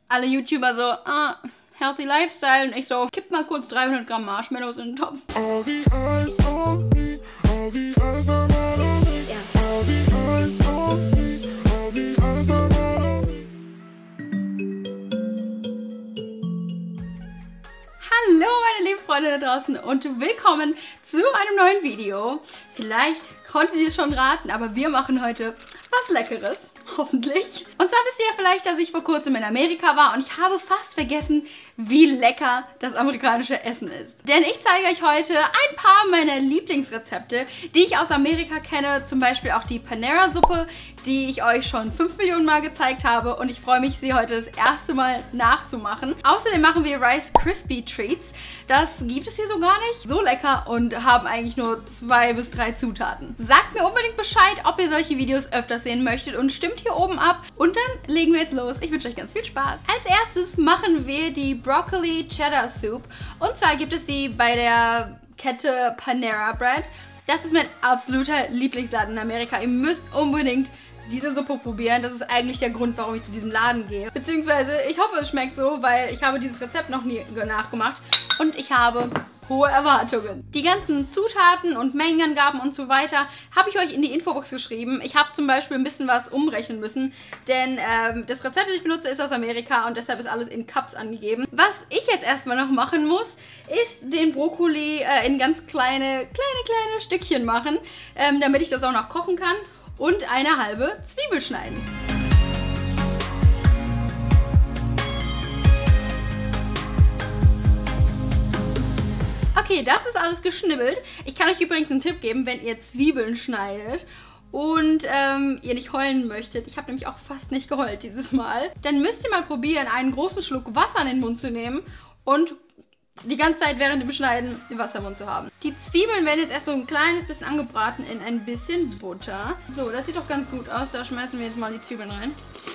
alle YouTuber so, Healthy Lifestyle. Und ich so, kipp mal kurz 300 Gramm Marshmallows in den Topf. All the eyes on me, all the eyes are not on me. All the eyes on me, all the eyes are not on me. Hallo meine lieben Freunde da draußen und willkommen zu einem neuen Video. Vielleicht konntet ihr es schon raten, aber wir machen heute was Leckeres. Hoffentlich. Und zwar wisst ihr ja vielleicht, dass ich vor kurzem in Amerika war und ich habe fast vergessen, wie lecker das amerikanische Essen ist. Denn ich zeige euch heute ein paar meiner Lieblingsrezepte, die ich aus Amerika kenne. Zum Beispiel auch die Panera-Suppe, die ich euch schon 5 Millionen Mal gezeigt habe. Und ich freue mich, sie heute das erste Mal nachzumachen. Außerdem machen wir Rice Krispie Treats. Das gibt es hier so gar nicht. So lecker und haben eigentlich nur 2 bis 3 Zutaten. Sagt mir unbedingt Bescheid, ob ihr solche Videos öfters sehen möchtet und stimmt hier oben ab. Und dann legen wir jetzt los. Ich wünsche euch ganz viel Spaß. Als erstes machen wir die Broccoli Cheddar Soup. Und zwar gibt es die bei der Kette Panera Bread. Das ist mein absoluter Lieblingsladen in Amerika. Ihr müsst unbedingt diese Suppe probieren. Das ist eigentlich der Grund, warum ich zu diesem Laden gehe. Beziehungsweise, ich hoffe, es schmeckt so, weil ich habe dieses Rezept noch nie nachgemacht. Und ich habe hohe Erwartungen. Die ganzen Zutaten und Mengenangaben und so weiter habe ich euch in die Infobox geschrieben. Ich habe zum Beispiel ein bisschen was umrechnen müssen, denn das Rezept, das ich benutze, ist aus Amerika und deshalb ist alles in Cups angegeben. Was ich jetzt erstmal noch machen muss, ist den Brokkoli in ganz kleine Stückchen machen, damit ich das auch noch kochen kann und eine halbe Zwiebel schneiden. Okay, das ist alles geschnibbelt. Ich kann euch übrigens einen Tipp geben, wenn ihr Zwiebeln schneidet und ihr nicht heulen möchtet. Ich habe nämlich auch fast nicht geheult dieses Mal. Dann müsst ihr mal probieren, einen großen Schluck Wasser in den Mund zu nehmen und die ganze Zeit während dem Schneiden Wasser im Mund zu haben. Die Zwiebeln werden jetzt erstmal ein kleines bisschen angebraten in ein bisschen Butter. So, das sieht doch ganz gut aus. Da schmeißen wir jetzt mal die Zwiebeln rein.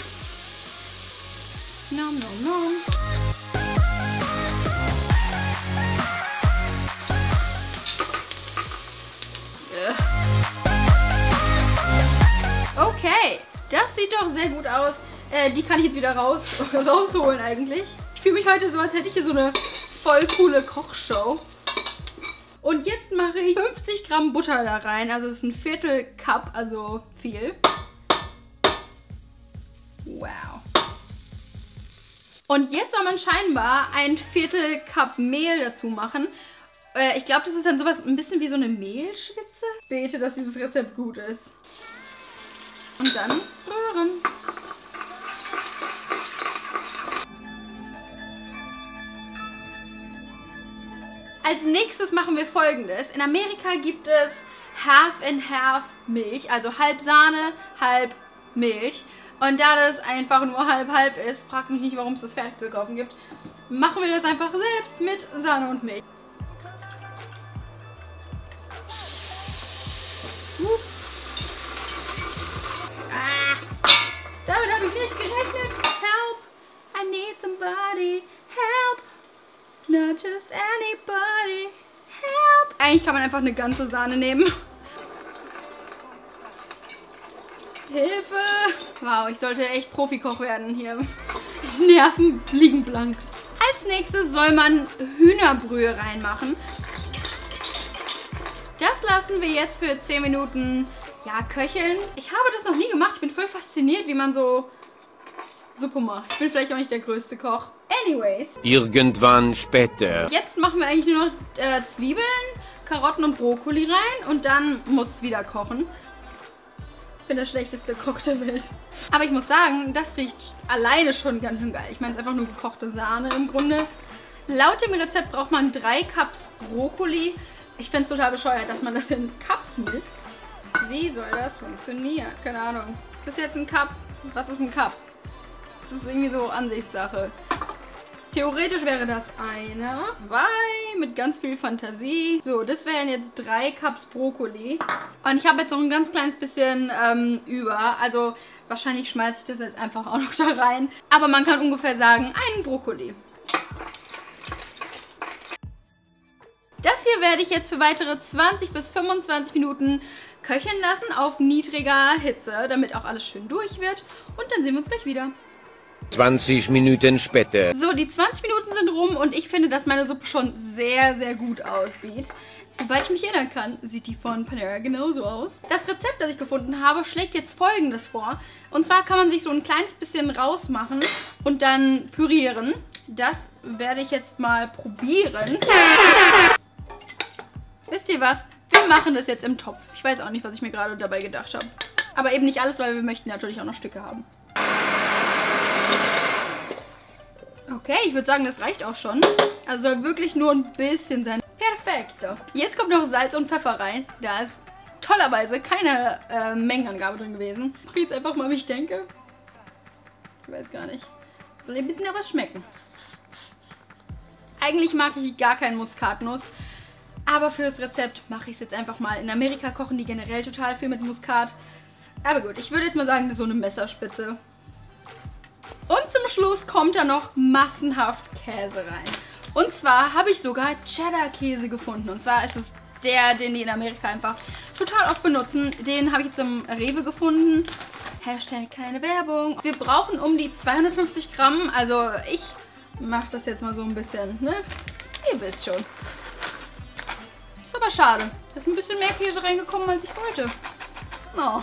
Nom, nom, nom. Okay, das sieht doch sehr gut aus. Die kann ich jetzt wieder rausholen eigentlich. Ich fühle mich heute so, als hätte ich hier so eine voll coole Kochshow. Und jetzt mache ich 50 Gramm Butter da rein. Also das ist ein Viertel Cup, also viel. Wow. Und jetzt soll man scheinbar ein Viertel Cup Mehl dazu machen. Ich glaube, das ist dann sowas ein bisschen wie so eine Mehlschwitze. Ich bete, dass dieses Rezept gut ist. Und dann rühren. Als nächstes machen wir Folgendes. In Amerika gibt es Half-and-Half Milch, also halb Sahne, halb Milch. Und da das einfach nur halb-halb ist, fragt mich nicht, warum es das fertig zu kaufen gibt, machen wir das einfach selbst mit Sahne und Milch. Damit habe ich nicht gerechnet. Help! I need somebody. Help! Not just anybody. Help! Eigentlich kann man einfach eine ganze Sahne nehmen. Hilfe! Wow, ich sollte echt Profikoch werden hier. Die Nerven liegen blank. Als nächstes soll man Hühnerbrühe reinmachen. Das lassen wir jetzt für 10 Minuten köcheln. Ich habe das noch nie gemacht. Ich bin voll fasziniert, wie man so Suppe macht. Ich bin vielleicht auch nicht der größte Koch. Anyways. Irgendwann später. Jetzt machen wir eigentlich nur noch Zwiebeln, Karotten und Brokkoli rein. Und dann muss es wieder kochen. Ich bin der schlechteste Koch der Welt. Aber ich muss sagen, das riecht alleine schon ganz schön geil. Ich meine, es ist einfach nur gekochte Sahne im Grunde. Laut dem Rezept braucht man 3 Cups Brokkoli. Ich finde es total bescheuert, dass man das in Cups misst. Wie soll das funktionieren? Keine Ahnung. Ist das jetzt ein Cup? Was ist ein Cup? Das ist irgendwie so Ansichtssache. Theoretisch wäre das eine. 2 mit ganz viel Fantasie. So, das wären jetzt 3 Cups Brokkoli. Und ich habe jetzt noch ein ganz kleines bisschen über. Also wahrscheinlich schmeiße ich das jetzt einfach auch noch da rein. Aber man kann ungefähr sagen, einen Brokkoli. Das hier werde ich jetzt für weitere 20 bis 25 Minuten köcheln lassen auf niedriger Hitze, damit auch alles schön durch wird. Und dann sehen wir uns gleich wieder. 20 Minuten später. So, die 20 Minuten sind rum und ich finde, dass meine Suppe schon sehr, sehr gut aussieht. Soweit ich mich erinnern kann, sieht die von Panera genauso aus. Das Rezept, das ich gefunden habe, schlägt jetzt Folgendes vor. Und zwar kann man sich so ein kleines bisschen rausmachen und dann pürieren. Das werde ich jetzt mal probieren. Wisst ihr was? Wir machen das jetzt im Topf. Ich weiß auch nicht, was ich mir gerade dabei gedacht habe. Aber eben nicht alles, weil wir möchten natürlich auch noch Stücke haben. Okay, ich würde sagen, das reicht auch schon. Also soll wirklich nur ein bisschen sein. Perfekt. Jetzt kommt noch Salz und Pfeffer rein. Da ist tollerweise keine Mengenangabe drin gewesen. Ich probiere jetzt einfach mal, wie ich denke. Ich weiß gar nicht. Soll ein bisschen nach was schmecken. Eigentlich mag ich gar keinen Muskatnuss. Aber für das Rezept mache ich es jetzt einfach mal. In Amerika kochen die generell total viel mit Muskat. Aber gut, ich würde jetzt mal sagen, das ist so eine Messerspitze. Und zum Schluss kommt da noch massenhaft Käse rein. Und zwar habe ich sogar Cheddar-Käse gefunden. Und zwar ist es der, den die in Amerika einfach total oft benutzen. Den habe ich jetzt im Rewe gefunden. Hashtag keine Werbung. Wir brauchen um die 250 Gramm. Also ich mache das jetzt mal so ein bisschen, ne? Ihr wisst schon. Ist aber schade. Da ist ein bisschen mehr Käse reingekommen, als ich wollte. Oh.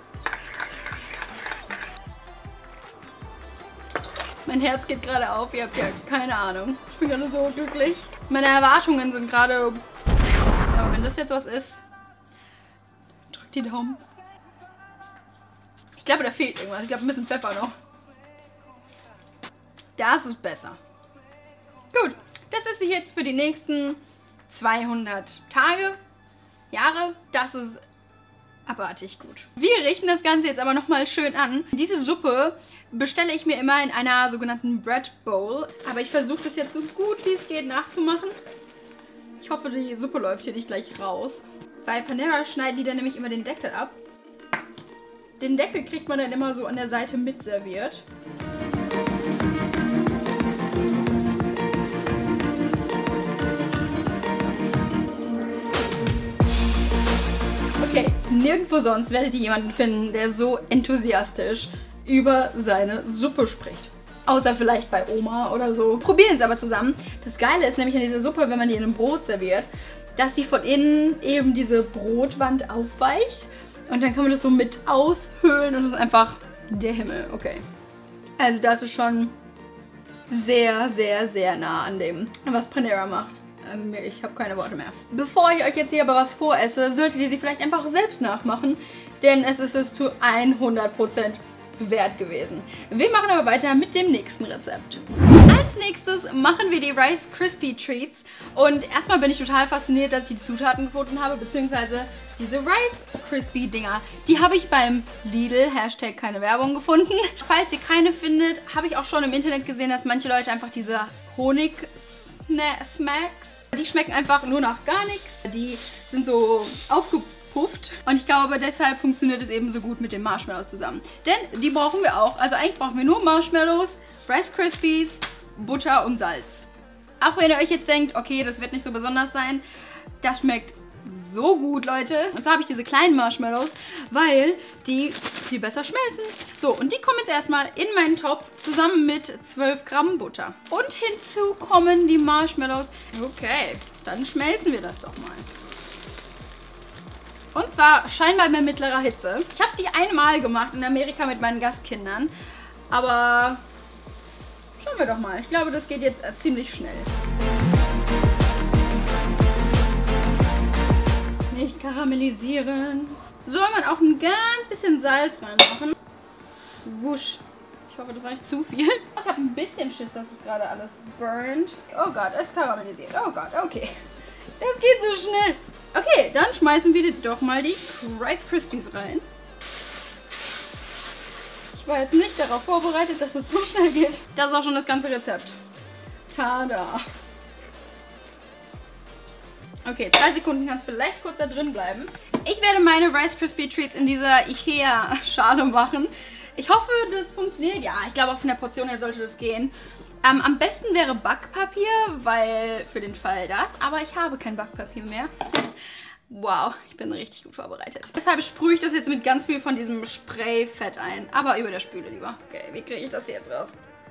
Mein Herz geht gerade auf, ihr habt ja keine Ahnung. Ich bin gerade so glücklich. Meine Erwartungen sind gerade... Aber wenn das jetzt was ist, drückt die Daumen. Ich glaube, da fehlt irgendwas. Ich glaube, ein bisschen Pfeffer noch. Das ist besser. Gut, das esse ich jetzt für die nächsten 200 Tage, Jahre. Das ist abartig gut. Wir richten das Ganze jetzt aber nochmal schön an. Diese Suppe bestelle ich mir immer in einer sogenannten Bread Bowl. Aber ich versuche das jetzt so gut wie es geht nachzumachen. Ich hoffe, die Suppe läuft hier nicht gleich raus. Bei Panera schneiden die dann nämlich immer den Deckel ab. Den Deckel kriegt man dann immer so an der Seite mit serviert. Okay, nirgendwo sonst werdet ihr jemanden finden, der so enthusiastisch über seine Suppe spricht. Außer vielleicht bei Oma oder so. Probieren es aber zusammen. Das Geile ist nämlich an dieser Suppe, wenn man die in einem Brot serviert, dass sie von innen eben diese Brotwand aufweicht. Und dann kann man das so mit aushöhlen und das ist einfach der Himmel. Okay. Also das ist schon sehr, sehr, sehr nah an dem, was Panera macht. Ich habe keine Worte mehr. Bevor ich euch jetzt hier aber was voresse, solltet ihr sie vielleicht einfach selbst nachmachen. Denn es ist es zu 100% wert gewesen. Wir machen aber weiter mit dem nächsten Rezept. Als nächstes machen wir die Rice Krispies Treats. Und erstmal bin ich total fasziniert, dass ich die Zutaten gefunden habe, beziehungsweise diese Rice Krispies Dinger. Die habe ich beim Lidl, Hashtag keine Werbung, gefunden. Falls ihr keine findet, habe ich auch schon im Internet gesehen, dass manche Leute einfach diese Honig-Smacks, die schmecken einfach nur nach gar nichts. Die sind so aufgepufft. Und ich glaube, deshalb funktioniert es eben so gut mit den Marshmallows zusammen. Denn die brauchen wir auch. Also eigentlich brauchen wir nur Marshmallows, Rice Krispies, Butter und Salz. Auch wenn ihr euch jetzt denkt, okay, das wird nicht so besonders sein, das schmeckt so gut, Leute. Und zwar habe ich diese kleinen Marshmallows, weil die viel besser schmelzen. So, und die kommen jetzt erstmal in meinen Topf zusammen mit 12 Gramm Butter. Und hinzu kommen die Marshmallows. Okay, dann schmelzen wir das doch mal. Und zwar scheinbar bei mittlerer Hitze. Ich habe die einmal gemacht in Amerika mit meinen Gastkindern. Aber schauen wir doch mal. Ich glaube, das geht jetzt ziemlich schnell. Nicht karamellisieren. Soll man auch ein ganz bisschen Salz reinmachen. Wusch. Ich hoffe, das war nicht zu viel. Ich habe ein bisschen Schiss, dass es gerade alles burnt. Oh Gott, es karamellisiert. Oh Gott, okay. Das geht so schnell. Okay, dann schmeißen wir doch mal die Rice Krispies rein. Ich war jetzt nicht darauf vorbereitet, dass es so schnell geht. Das ist auch schon das ganze Rezept. Tada! Okay, 3 Sekunden kann es vielleicht kurz da drin bleiben. Ich werde meine Rice Krispies Treats in dieser Ikea-Schale machen. Ich hoffe, das funktioniert. Ja, ich glaube auch von der Portion her sollte das gehen. Am besten wäre Backpapier, weil für den Fall das. Aber ich habe kein Backpapier mehr. Wow, ich bin richtig gut vorbereitet. Deshalb sprühe ich das jetzt mit ganz viel von diesem Sprayfett ein. Aber über der Spüle lieber. Okay, wie kriege ich das jetzt raus?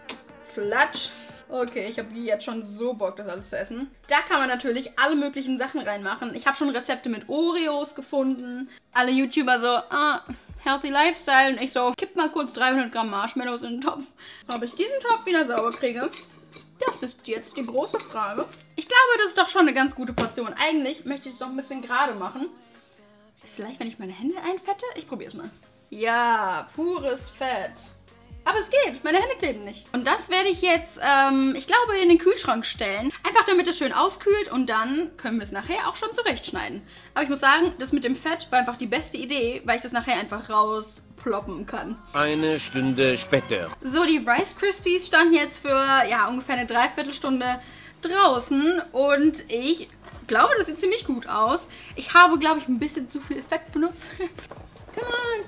Flatsch. Okay, ich habe jetzt schon so Bock, das alles zu essen. Da kann man natürlich alle möglichen Sachen reinmachen. Ich habe schon Rezepte mit Oreos gefunden. Alle YouTuber so, Healthy Lifestyle. Und ich so, kipp mal kurz 300 Gramm Marshmallows in den Topf. Ob ich diesen Topf wieder sauber kriege, das ist jetzt die große Frage. Ich glaube, das ist doch schon eine ganz gute Portion. Eigentlich möchte ich es noch ein bisschen gerade machen. Vielleicht, wenn ich meine Hände einfette? Ich probiere es mal. Ja, pures Fett. Aber es geht, meine Hände kleben nicht. Und das werde ich jetzt, ich glaube, in den Kühlschrank stellen. Einfach damit es schön auskühlt und dann können wir es nachher auch schon zurechtschneiden. Aber ich muss sagen, das mit dem Fett war einfach die beste Idee, weil ich das nachher einfach rausploppen kann. Eine Stunde später. So, die Rice Krispies standen jetzt für, ja, ungefähr eine Dreiviertelstunde draußen und ich glaube, das sieht ziemlich gut aus. Ich habe, glaube ich, ein bisschen zu viel Fett benutzt. Come on.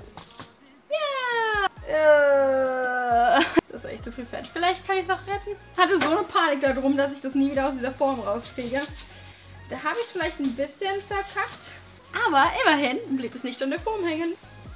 Yeah. Das war echt zu viel Fett. Vielleicht kann ich es auch retten. Hatte so eine Panik darum, dass ich das nie wieder aus dieser Form rauskriege. Da habe ich es vielleicht ein bisschen verkackt. Aber immerhin blieb es nicht an der Form hängen.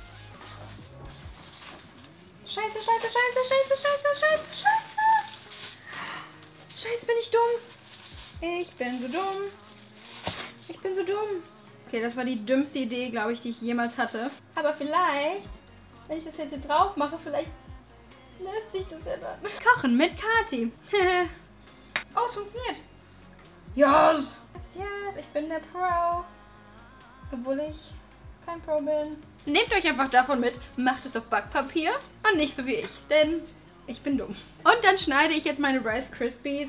Scheiße, scheiße, scheiße, scheiße, scheiße, scheiße, scheiße. Scheiße, bin ich dumm. Ich bin so dumm. Ich bin so dumm. Okay, das war die dümmste Idee, glaube ich, die ich jemals hatte. Aber vielleicht, wenn ich das jetzt hier drauf mache, vielleicht lässt sich das ja dann. Kochen mit Kati. Oh, es funktioniert. Yes! Yes, ich bin der Pro. Obwohl ich kein Pro bin. Nehmt euch einfach davon mit, macht es auf Backpapier und nicht so wie ich, denn ich bin dumm. Und dann schneide ich jetzt meine Rice Krispies.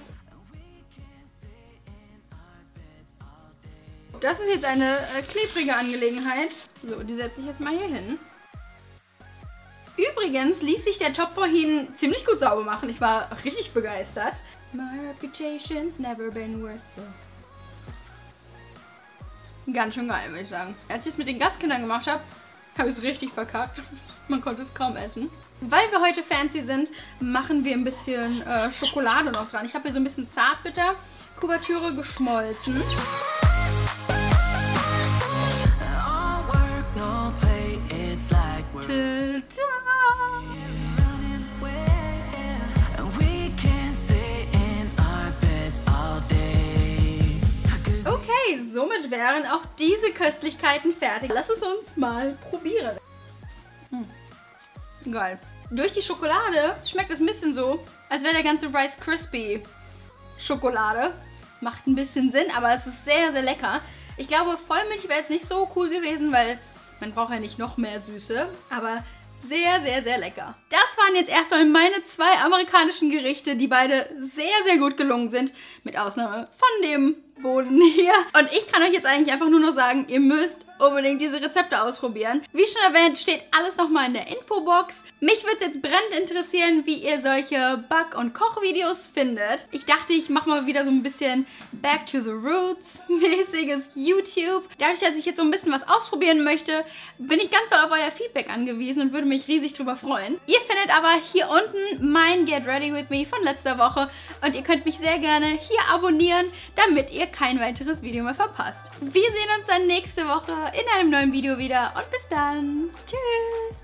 Das ist jetzt eine klebrige Angelegenheit. So, die setze ich jetzt mal hier hin. Übrigens ließ sich der Topf vorhin ziemlich gut sauber machen. Ich war richtig begeistert. My reputation's never been worse so. Ganz schön geil, würde ich sagen. Als ich es mit den Gastkindern gemacht habe, habe ich es richtig verkackt. Man konnte es kaum essen. Weil wir heute fancy sind, machen wir ein bisschen Schokolade noch dran. Ich habe hier so ein bisschen Zartbitter-Kuvertüre geschmolzen. Okay, somit wären auch diese Köstlichkeiten fertig. Lass es uns mal probieren. Geil. Durch die Schokolade schmeckt es ein bisschen so, als wäre der ganze Rice Krispie Schokolade. Macht ein bisschen Sinn, aber es ist sehr, sehr lecker. Ich glaube, Vollmilch wäre jetzt nicht so cool gewesen, weil man braucht ja nicht noch mehr Süße. Aber sehr, sehr, sehr lecker. Das waren jetzt erstmal meine 2 amerikanischen Gerichte, die beide sehr, sehr gut gelungen sind. Mit Ausnahme von dem Boden hier. Und ich kann euch jetzt eigentlich einfach nur noch sagen, ihr müsst unbedingt diese Rezepte ausprobieren. Wie schon erwähnt, steht alles nochmal in der Infobox. Mich würde es jetzt brennend interessieren, wie ihr solche Back- und Kochvideos findet. Ich dachte, ich mache mal wieder so ein bisschen Back to the Roots mäßiges YouTube. Dadurch, dass ich jetzt so ein bisschen was ausprobieren möchte, bin ich ganz doll auf euer Feedback angewiesen und würde mich riesig drüber freuen. Ihr findet aber hier unten mein Get Ready With Me von letzter Woche und ihr könnt mich sehr gerne hier abonnieren, damit ihr kein weiteres Video mehr verpasst. Wir sehen uns dann nächste Woche in einem neuen Video wieder und bis dann. Tschüss!